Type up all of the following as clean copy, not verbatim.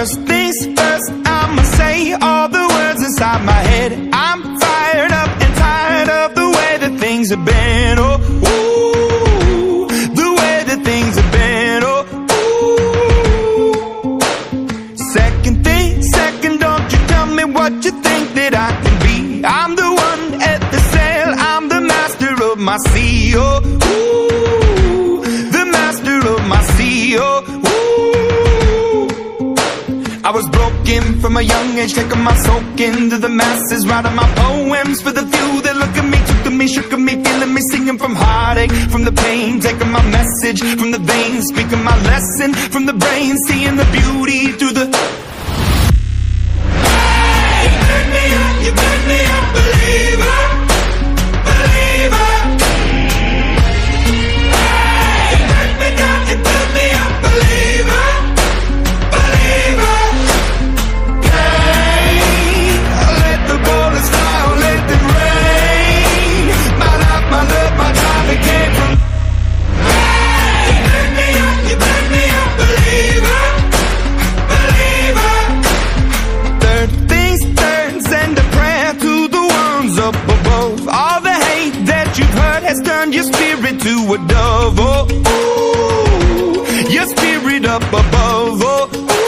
First things first, I'ma say all the words inside my head. I'm fired up and tired of the way that things have been. Oh, ooh, the way that things have been. Oh, ooh. Second thing, second, don't you tell me what you think that I can be. I'm the one at the sail, I'm the master of my sea. Oh, ooh, the master of my sea. Oh, I was broken from a young age, taking my soak into the masses, writing my poems for the few that look at me, took to me, shook at me, feeling me, singing from heartache, from the pain, taking my message from the veins, speaking my lesson from the brain, seeing the beauty through the... Hey, you turn me up, you turn me up, believer, believer. Hey, you turn me down, you turn me up, believer. Turn your spirit to a dove, oh, ooh, your spirit up above, oh,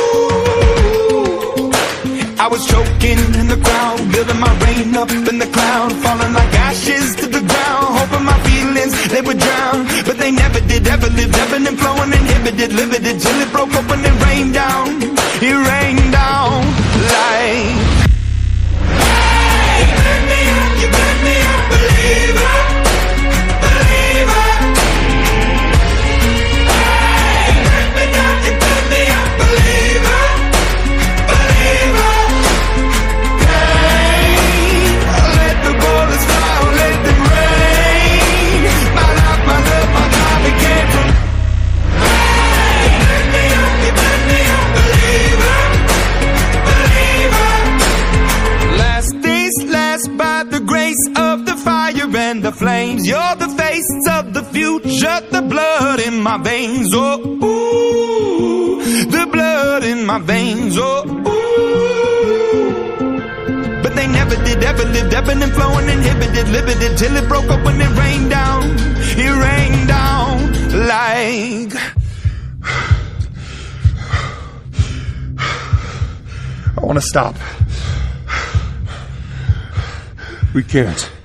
ooh. I was choking in the crowd, building my rain up in the cloud, falling like ashes to the ground, hoping my feelings, they would drown, but they never did, ever lived, ebbing and flowing, inhibited, limited, till it broke open and rained down, it rained down like... Hey, you burn me up, you burn me up, believer. The flames, you're the face of the future, the blood in my veins, oh, ooh, the blood in my veins, oh, ooh. But they never did, ever lived, ebbing and flowing, inhibited, limited, till it broke up when it rained down like... I want to stop. We can't.